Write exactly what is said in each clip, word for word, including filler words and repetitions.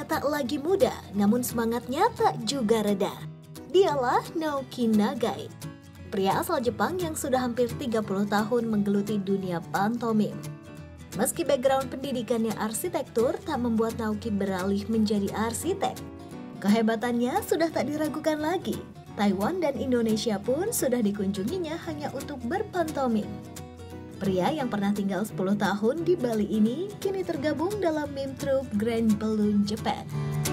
tak lagi muda, namun semangatnya tak juga reda. Dialah Naoki Nagai, pria asal Jepang yang sudah hampir tiga puluh tahun menggeluti dunia pantomim. Meski background pendidikannya arsitektur, tak membuat Naoki beralih menjadi arsitek. Kehebatannya sudah tak diragukan lagi. Taiwan dan Indonesia pun sudah dikunjunginya hanya untuk berpantomim. Pria yang pernah tinggal sepuluh tahun di Bali ini kini tergabung dalam meme troupe Grand Balloon Japan.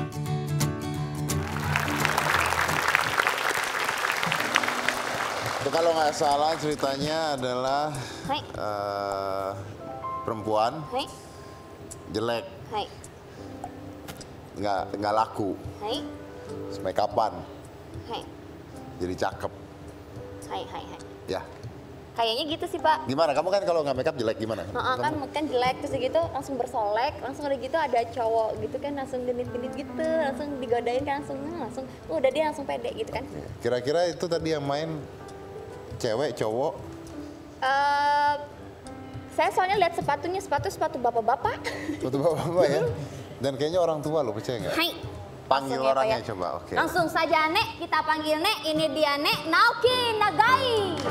Itu kalau nggak salah ceritanya adalah uh, perempuan Hai. jelek, Hai. nggak nggak laku, Hai. make upan, Hai. jadi cakep, Hai, hai, hai. ya. Kayaknya gitu sih, Pak. Gimana? Kamu kan kalau nggak make up jelek gimana? Nah, kan kan jelek terus gitu langsung bersolek, langsung udah gitu ada cowok gitu kan langsung genit-genit gitu, langsung digodain kan langsung langsung uh, udah dia langsung pede gitu kan. Kira-kira itu tadi yang main cewek, cowok? Uh, saya soalnya lihat sepatunya, sepatu sepatu bapak-bapak. Sepatu bapak-bapak ya? Dan kayaknya orang tua loh, percaya nggak? Hai. Panggil Langsung ya, orangnya Pak, ya. coba, oke. Langsung saja, Nek, kita panggil Nek. Ini dia Nek Naoki Nagai.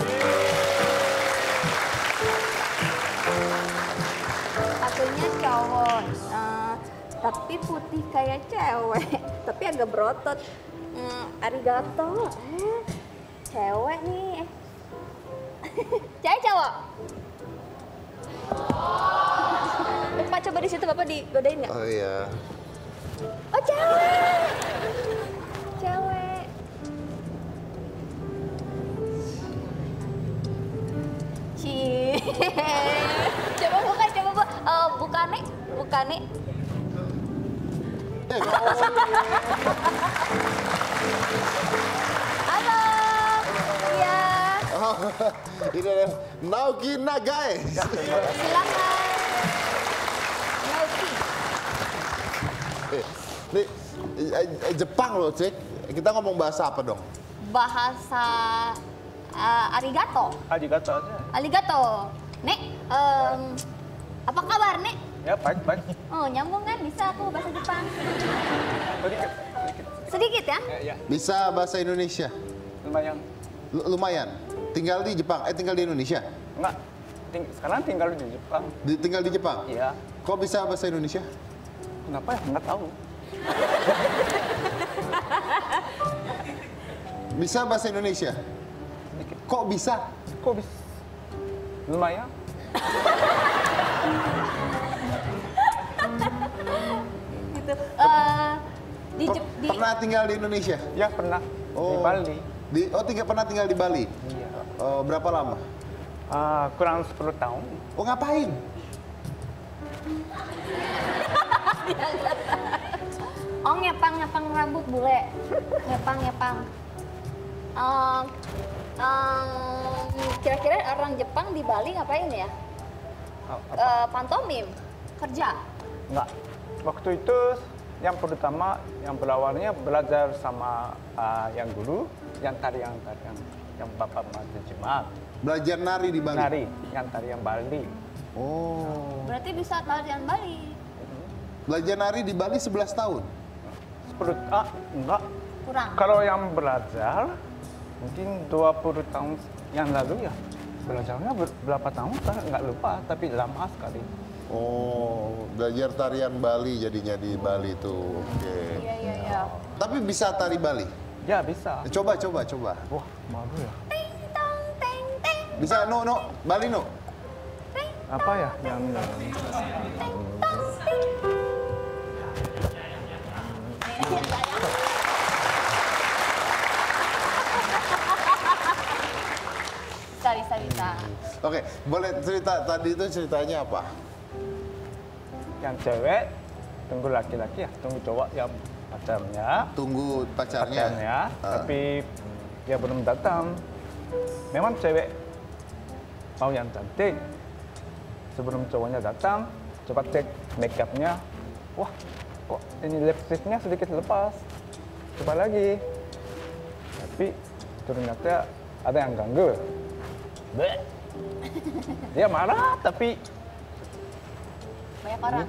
Sepatunya cowok, uh, tapi putih kayak cewek, tapi agak berotot. Hmm, arigato, eh, cewek nih. Cewek cowok. Pak coba di situ Bapak digodain nggak? Oh iya. Oh cewek, cewek. Cie. Coba buka, coba buka. Uh, buka nih, buka nih. Halo, iya. Oh, ini ada Naoki Nagai. Silakan. Naoki. Nih, Jepang loh, Cik. Kita ngomong bahasa apa dong? Bahasa uh, arigato. Arigato aja. Arigato. Nek, um, apa kabar, Nek? Ya, baik, baik. Oh, nyambung kan? Bisa aku bahasa Jepang. Sedikit, sedikit. Sedikit ya? Ya, ya. Bisa bahasa Indonesia? Lumayan. L- lumayan. Tinggal di Jepang, eh tinggal di Indonesia? Enggak. Ting sekarang tinggal di Jepang. Di, tinggal di Jepang? Iya. Kok bisa bahasa Indonesia? Kenapa ya? Enggak tahu. Bisa bahasa Indonesia? Sedikit. Kok bisa? Kok bisa? Lumayan. Gitu. Uh, di, Per- Jep- di Pernah tinggal di Indonesia? Ya, pernah. Di Oh. Bali. Di, oh, tinggal, pernah tinggal di Bali? Iya. Oh, berapa lama? Ah, kurang sepuluh tahun. Oh, ngapain? Oh, ngepang ngepang rambut bule. Ngepang ngepang. Um, um, kira-kira orang Jepang di Bali ngapain ya? Ah, apa? Uh, pantomim, kerja. Enggak. Waktu itu yang pertama, yang berawalnya belajar sama ah, yang guru, yang tarian tarian, yang bapak manajemen. Belajar nari di Bali? Nari, yang tarian Bali. Oh. Berarti bisa tarian Bali. Belajar nari di Bali sebelas tahun? sepuluh, ah, enggak. Kurang. Kalau yang belajar, mungkin dua puluh tahun yang lalu ya. Belajarnya ber- berapa tahun, saya nggak lupa, tapi lama sekali. Oh, belajar tarian Bali jadinya di Bali tuh. Oke. Iya iya iya. Tapi bisa tari Bali? Ya, bisa. Coba, coba, coba. Wah, malu ya. Ting tong teng teng Bisa, no, no. Bali, no. teng Apa ya yang... teng tong ting. Bisa bisa bisa. Oke, boleh cerita, tadi itu ceritanya apa? yang cewek tunggu laki-laki ya, tunggu cowok yang pacarnya. Tunggu pacarnya? Pacarnya, Ah. tapi dia belum datang. Memang cewek mau yang cantik. Sebelum cowoknya datang, coba cek make up-nya. Wah, kok ini lipsticknya sedikit lepas. Coba lagi. Tapi ternyata ada yang ganggu. Bleh. Dia marah, tapi Banyak orang.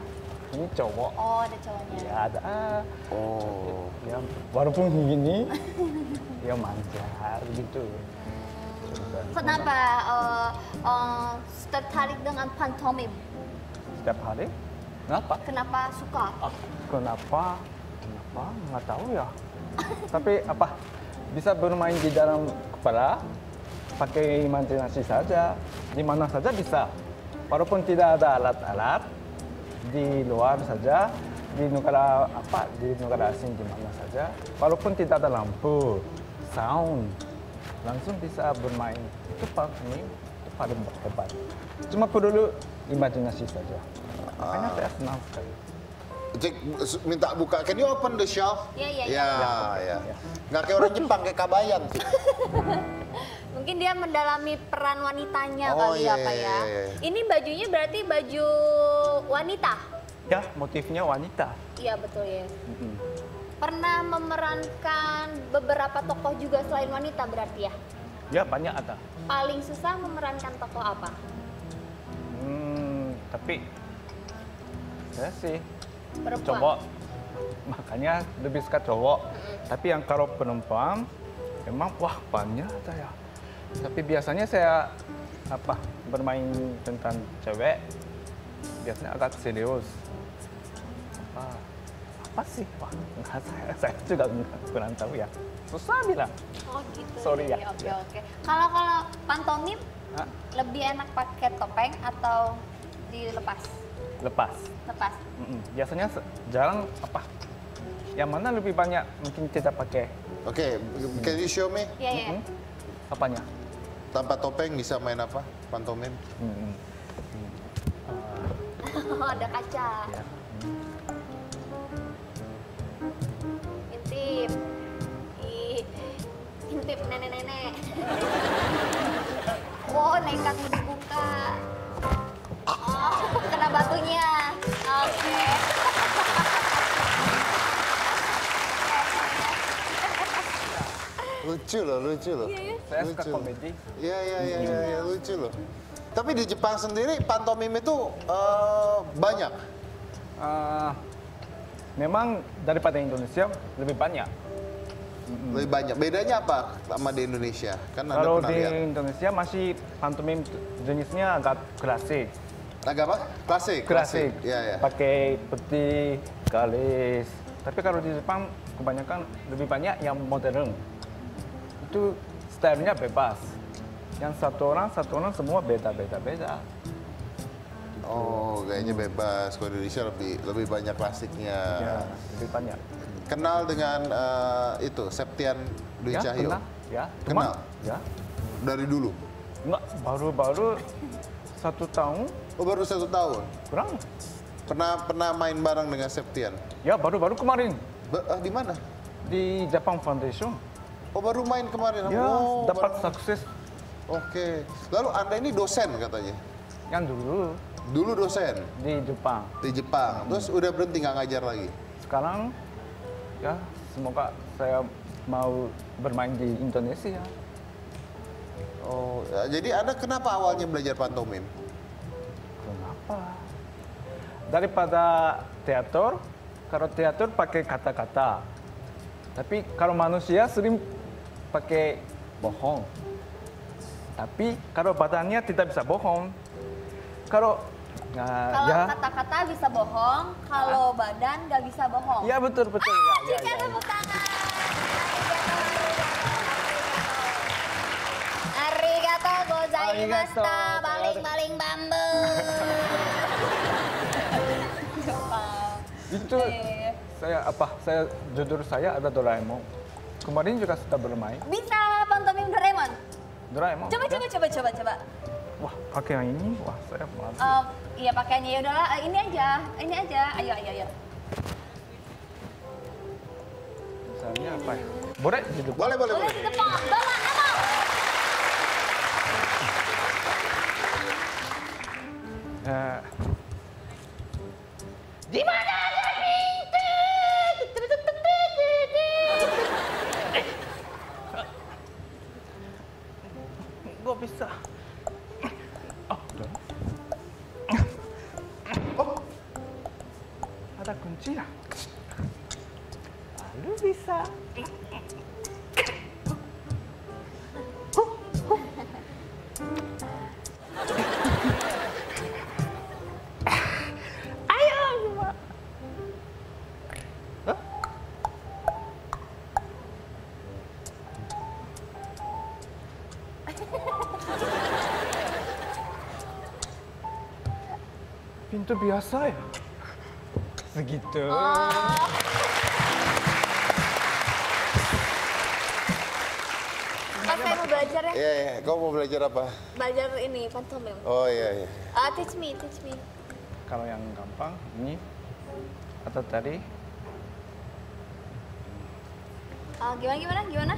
Ini cowok. Oh, ada cowoknya. Ya ada. Oh. Ya walaupun gini, ya manja gitu. Kenapa uh, uh, tertarik dengan pantomim? Setiap hari? Kenapa? Kenapa suka? Ah, kenapa? Kenapa? Nggak tahu ya. Tapi apa? Bisa bermain di dalam kepala, pakai imajinasi saja, di mana saja bisa. Walaupun tidak ada alat-alat, di luar saja, di negara apa? Di negara asing di mana saja. Walaupun tidak ada lampu, sound, langsung bisa bermain. Itu paling itu paling hebat. Cuma perlu imajinasi saja. Makanya saya senang sekali. Cek, minta buka, can you open the shelf? Iya, iya, Ya, iya. ya. Nggak kayak orang Jepang, kayak kabayan, Cik. Mungkin dia mendalami peran wanitanya Oh, kali iya, apa iya, ya. iya. Ini bajunya berarti baju wanita? Ya, motifnya wanita. Iya, betul ya. Mm-mm. Pernah memerankan beberapa tokoh juga selain wanita berarti ya? Ya, banyak ada. Paling susah memerankan tokoh apa? Hmm, tapi saya sih Perempuan? cowok, makanya lebih suka cowok. Tapi yang kalau perempuan, memang wah banyak ada ya. Tapi biasanya saya apa bermain tentang cewek, biasanya agak serius. Apa, apa sih? Wah, nggak, saya, saya juga nggak kurang tahu ya. Susah bilang. Oh gitu. Sorry ya. Oke oke. Kalau kalau pantomim Hah? lebih enak pakai topeng atau dilepas? Lepas. Lepas. Mm-mm. Biasanya se- jarang apa? Yang mana lebih banyak mungkin kita pakai. Oke, can you show me? Iya iya. Mm-mm. Apanya? Tanpa topeng bisa main apa? Pantomim? Mm-mm. Oh, ada kaca. Ya. Intip. Ih, intip nenek-nenek. Wow, nekat mau dibuka. Oh, kena batunya. Oke. Lucu loh, lucu loh. Saya suka Lucu. komedi. Iya, iya, iya, iya, ya, lucu loh. Tapi di Jepang sendiri pantomim itu eh, banyak. Ah, memang daripada Indonesia lebih banyak. Lebih banyak. Bedanya apa sama di Indonesia? Kan Anda Kalau pernah di lihat. Indonesia masih pantomim jenisnya agak klasik. Agak apa? Klasik? Klasik. Iya, iya. Pakai peti, galis. Tapi kalau di Jepang kebanyakan lebih banyak yang modern. Itu stylenya bebas. Yang satu orang, satu orang semua beda-beda beda. Oh, kayaknya bebas. Kalau di Indonesia lebih lebih banyak klasiknya. Ya, lebih banyak. Kenal dengan eh, itu Septian Dwi Ya, Cahyo? kenal. Ya, Kenal? cuma- Ya. Dari dulu? Enggak, baru-baru satu tahun Oh, baru satu tahun. kurang. Pernah pernah main bareng dengan Septian? Ya, baru-baru kemarin Be- ah, di mana? di Japan Foundation. Oh, baru main kemarin. Ya, Oh, dapat baru- sukses Oke. Lalu Anda ini dosen katanya? yang dulu Dulu dosen di Jepang. di Jepang. Terus udah berhenti nggak ngajar lagi? Sekarang ya semoga saya mau bermain di Indonesia. Oh, ya, jadi Anda kenapa awalnya belajar pantomim? Kenapa? Daripada teater, kalau teater pakai kata-kata. Tapi kalau manusia sering pakai bohong. Tapi kalau badannya tidak bisa bohong. Kalau nah, Kalau ya, kata-kata bisa bohong, kalau badan nggak bisa bohong. ya betul betul. Ya, ya, Jika ya, ya. tepuk tangan. Arigato gozaimashita. Arigato. Baling-baling bambu. Itu Iya. saya apa? Saya jujur saya ada Doraemon. Kemarin juga sudah bermain Bisa pantomim Doraemon. Doraemon. Coba ya. coba coba coba coba. Wah, pakai yang ini, wah saya malas. Um, iya pakaiannya ya udahlah, eh, ini aja, ini aja. Ayo ayo ayo. Misalnya apa ya? Boleh di depan? Boleh, boleh, Boleh boleh. di depan. Bawa nama. Eh, Di mana ada pintu? gua bisa. Oh, udah. kunci lah. Lalu bisa. Ayo, coba. Hah? Pintu biasa ya? Segitu. Oh. Pas saya mau belajar ya. Iya, iya. Kau mau belajar apa? Belajar ini pantomim. Oh iya, iya. Ah, teach me, teach me. Kalau yang gampang ini atau tadi Ah, gimana gimana gimana?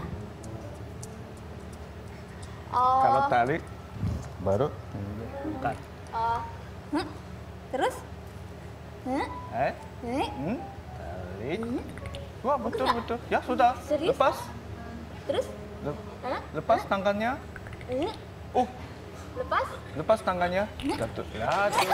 Oh. kalau tadi Baru? bukan. Oh. Hmm? Terus? Hmm? Eh? Hmm? Hmm? Tarik. Wah, betul betul. Ya sudah. Serius? Lepas. Terus? Le- Hah? lepas tangannya. Hmm? Oh, Lepas? lepas tangannya. Jatuh. Ya, tuh.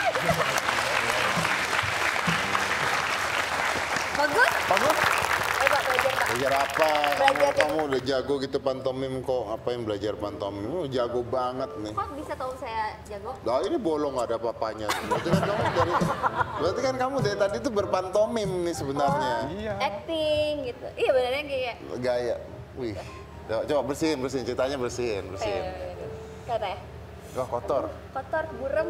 Bagus? Bagus. Eh, Pak, belajar, Pak. Belajar apa? Belajar Kamu, kamu udah jago gitu pantomim kok. Apa yang belajar pantomim? Lu jago banget nih. Kok bisa tahu saya jago? Nah ini bolong nggak ada papanya. Berarti kan kamu dari, berarti kan kamu dari tadi tuh berpantomim nih sebenarnya. Iya. Acting gitu. Iya, benernya kayak Gaya. Wih. Coba, coba bersihin, bersihin. Ceritanya bersihin, bersihin. eh, kata ya. Wah kotor. Kotor, burem.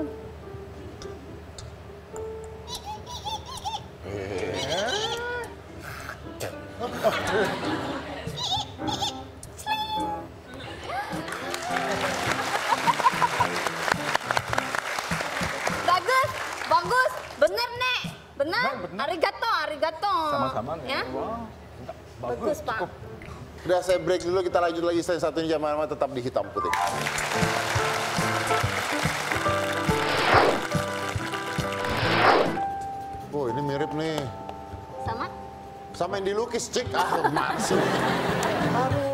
Bagus, bagus, bener nek, bener. Nah, bener. Arigato, arigato. Sama-sama nih. Ya, Wah. bagus Pak. Cukup. Udah saya break dulu, kita lanjut lagi. Saya satu ini Jamal Ahmad tetap di Hitam Putih. Oh ini mirip nih. Sama? Sama yang dilukis, cik. Ah, mana sih? Aduh.